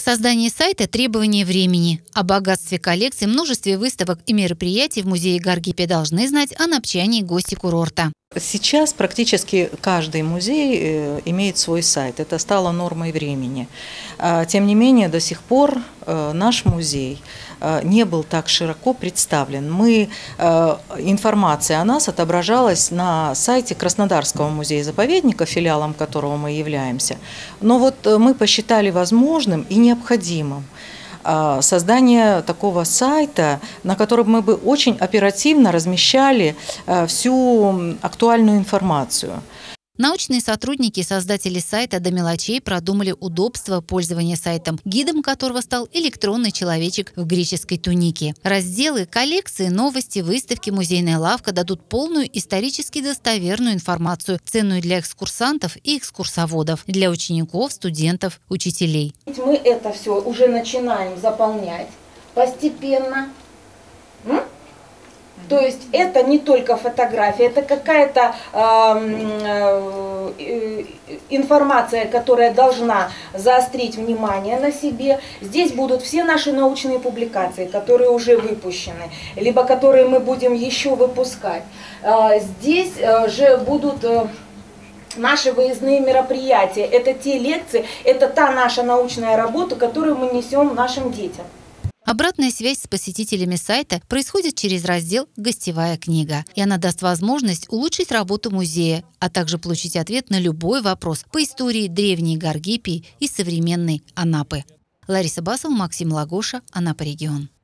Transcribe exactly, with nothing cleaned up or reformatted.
Создание сайта – требование времени. О богатстве коллекции, множестве выставок и мероприятий в музее Гаргипе должны знать анапчане и гости курорта. Сейчас практически каждый музей имеет свой сайт. Это стало нормой времени. Тем не менее, до сих пор наш музей не был так широко представлен. Мы, информация о нас отображалась на сайте Краснодарского музея-заповедника, филиалом которого мы являемся. Но вот мы посчитали возможным и необходимым создание такого сайта, на котором мы бы очень оперативно размещали всю актуальную информацию. Научные сотрудники и создатели сайта до мелочей продумали удобство пользования сайтом, гидом которого стал электронный человечек в греческой тунике. Разделы, коллекции, новости, выставки, музейная лавка дадут полную исторически достоверную информацию, ценную для экскурсантов и экскурсоводов, для учеников, студентов, учителей. Мы это все уже начинаем заполнять постепенно. М? То есть это не только фотография, это какая-то э, э, информация, которая должна заострить внимание на себе. Здесь будут все наши научные публикации, которые уже выпущены, либо которые мы будем еще выпускать. Э, здесь э, же будут... Э, Наши выездные мероприятия, это те лекции, это та наша научная работа, которую мы несем нашим детям. Обратная связь с посетителями сайта происходит через раздел «Гостевая книга». И она даст возможность улучшить работу музея, а также получить ответ на любой вопрос по истории древней Гаргипии и современной Анапы. Лариса Басова, Максим Лагоша, Анапа регион.